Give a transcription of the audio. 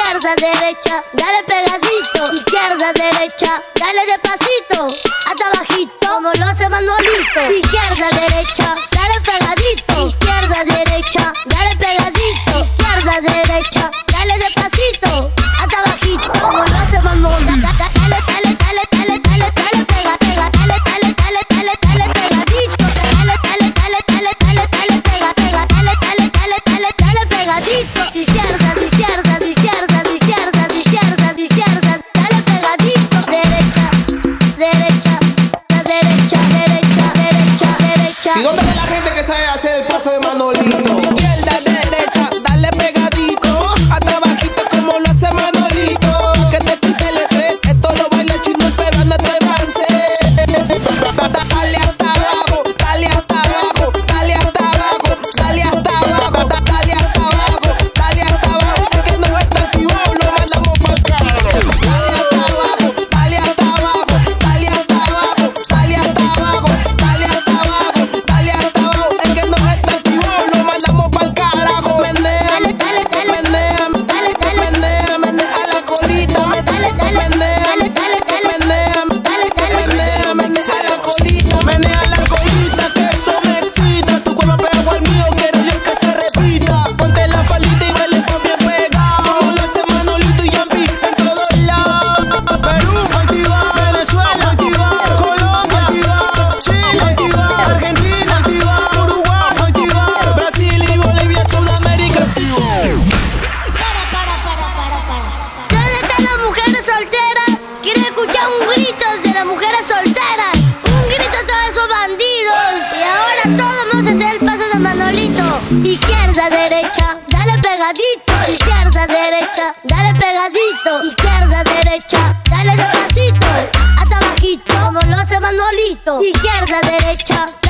Izquierda, derecha, dale pegadito. Izquierda, derecha, dale despacito. Hasta bajito, como lo hace Manolito. Izquierda, derecha, dale pegadito. Izquierda, derecha, dale pegadito. Izquierda, derecha, dale despacito. Hasta bajito, como lo hace Manolito. Dale, dale, dale, dale, dale, dale, pega, pega, dale, dale, dale, dale, dale, pegadito. Dale, dale, dale, dale, dale, dale, pega, pega, dale, dale, dale, dale, dale, pegadito. Izquierda, izquierda, izquierda, izquierda, izquierda, izquierda, dale pegadito. Derecha, derecha, derecha, derecha, derecha, derecha. ¿Y dónde está la gente que sabe hacer el paso de Manolito? Izquierda, derecha, dale pegadito. Hasta bajito como lo hace Manolito. Que te quite el estrés, esto lo baila chino, pero no te avance. Dale hasta abajo, dale hasta abajo, dale hasta abajo, dale hasta abajo, dale hasta abajo, dale hasta abajo. El que no está activado lo mandamos para acá. Dale hasta abajo, dale hasta abajo, dale hasta abajo, dale hasta abajo, dale hasta abajo, dale hasta abajo. El que no está activado lo mandamos para el carajo. Menea, menea, menea, menea la colita, menea, menea, menea la colita, menea la colita, que eso me excita. Tu cuerpo pegado al mío, quiero Dios que se repita. Ponte la palita y baile pa' bien pegado, como lo hace Manolito y Yampi en todos lados. Perú, activa, Venezuela, activa, Colombia, activa, Chile, activa, Argentina, activa, Uruguay, activa, Brasil y Bolivia, Sudamérica, activa. ¿Dónde están las mujeres solteras? Quiero escuchar un grito de las mujeres solteras. Un grito a todos esos bandidos. Y ahora todos vamos a hacer el paso de Manolito. Izquierda, derecha, dale pegadito. Izquierda, derecha, dale pegadito. Izquierda, derecha, dale despacito. Hasta bajito, como lo hace Manolito. Izquierda, derecha,